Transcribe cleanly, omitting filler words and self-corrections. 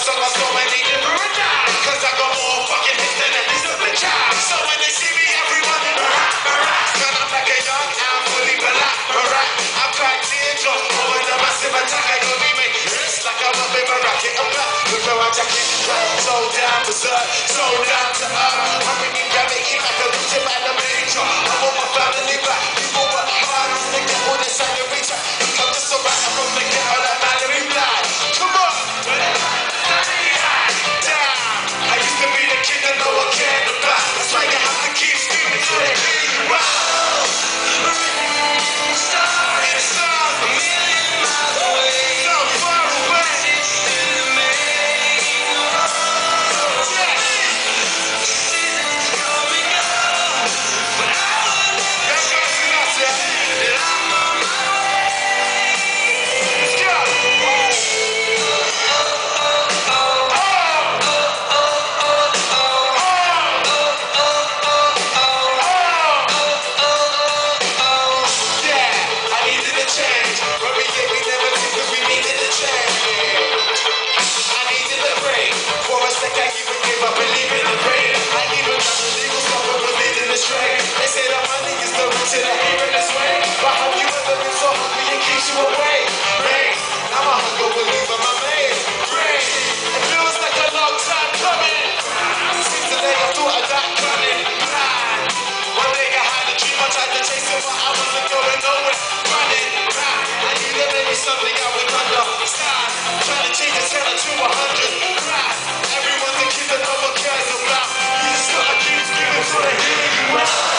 song on so many different times. Cause I got more fucking hits than a list of the child. So when they see me, everyone in barack. Man, I'm like a young and fully barack. I'm crying teardrops over the massive attack. I don't even it's like I'm up in my racket. I'm back with my jacket. So down berserk, so down to earth. I'm bringing gravity back, a roots about the major. I want my family back. People work hard to get all this out of reach. I'm just so right, I'm from the ghetto like Mallory Blind. Come on! Damn! I used to be the kid that no one cared about. That's why you have to keep screaming till they hear you out. They say the money is the root to the happiness way. But have you ever been so hungry it keeps you away? Rain, now my hunger will leave on my maze. Rain, it feels like a long time coming. Since the day I thought I'd die coming. One day I had a dream, I tried to chase it, but I wasn't going nowhere. Running, I knew there may be something I would understand. Trying to change the 10 to 100. Everyone's a kid that no one cares about. You just gotta keep screaming till they hear you out.